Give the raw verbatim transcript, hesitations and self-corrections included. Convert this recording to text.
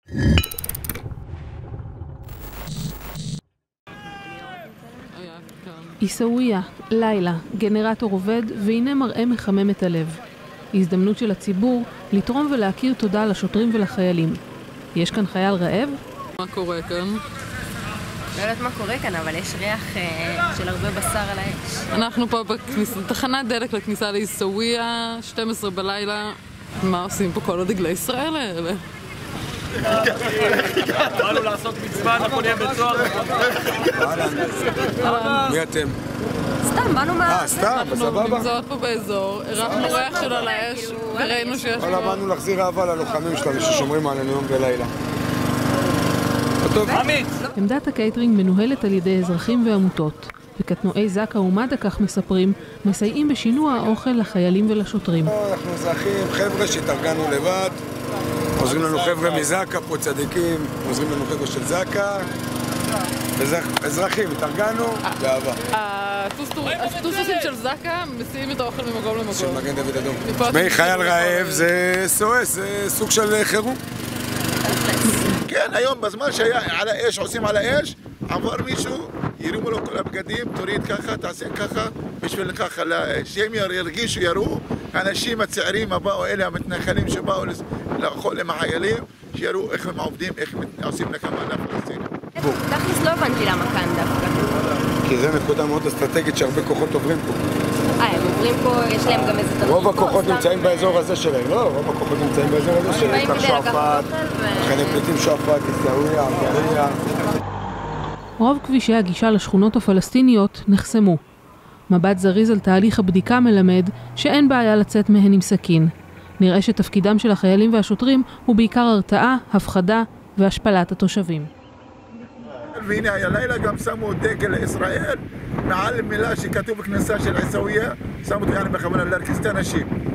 עיסאוויה, לילה, גנרטור עובד, והנה מראה מחמם את הלב. הזדמנות של הציבור לתרום ולהכיר תודה לשוטרים ולחיילים. יש כאן חייל רעב? מה קורה כאן? לא יודעת מה קורה כאן, אבל יש ריח אה, של הרבה בשר על האש. אנחנו פה בתחנת דלק לכניסה לעיסאוויה, שתים עשרה בלילה. מה עושים פה כל הדגלי ישראל האלה? באנו לעשות מצווה, אנחנו נהיה בצוהר. מי אתם? סתם, באנו מה... אה, סתם, בסבבה? אנחנו נמצאות פה באזור, הרחנו ריח שלו על האש, וראינו שיש כל באנו להחזיר אהבה ללוחמים שלנו ששומרים עלינו יום ולילה. טוב. עמדת הקייטרינג מנוהלת על ידי אזרחים ועמותות, וקטנועי זק"א ומד"א, כך מספרים, מסייעים בשינוע האוכל לחיילים ולשוטרים. אנחנו אזרחים, חבר'ה שהתארגנו לבד, עוזרים לנו חבר'ה מזק"א, פה צדיקים, עוזרים לנו חבר'ה של זק"א, אזרחים, התארגנו, באהבה. הטוסטוסים של זק"א מסיעים את האוכל ממקום למקום. של מגן דוד אדום. מי חייל רעב זה סואס, זה סוג של חירום. כן, היום בזמן שהיה על האש, עושים על האש, עבר מישהו, ירימו לו כל הבגדים, תוריד ככה, תעשה ככה, בשביל ככה, שהם ירגישו, יראו, האנשים הצעירים הבאו, אלה המתנחלים שבאו לאכול עם החיילים, שיראו איך הם עובדים, איך הם עושים לקמה לפלסטינים. תכלס לא הבנתי למה כאן דווקא. כי זו נקודה מאוד אסטרטגית שהרבה כוחות עוברים פה. אה, הם עוברים פה, יש להם גם איזה תרגיל פה. רוב הכוחות נמצאים באזור הזה שלהם, לא, רוב הכוחות נמצאים באזור הזה שלהם. כך שועפאט, מחנה פליטים שועפאט, עיסאוויה, ערעריה. רוב כבישי הגישה לשכונות הפלסטיניות נחסמו. מבט זריז על תהליך הבדיקה מלמד שאין בעיה לצאת מהן עם סכין. נראה שתפקידם של החיילים והשוטרים הוא בעיקר הרתעה, הפחדה והשפלת התושבים. והנה הלילה גם שמו דגל ישראל מעל מילה שכתוב בכניסה של עיסאוויה, שמו אותי בכוונה להרגיז את האנשים.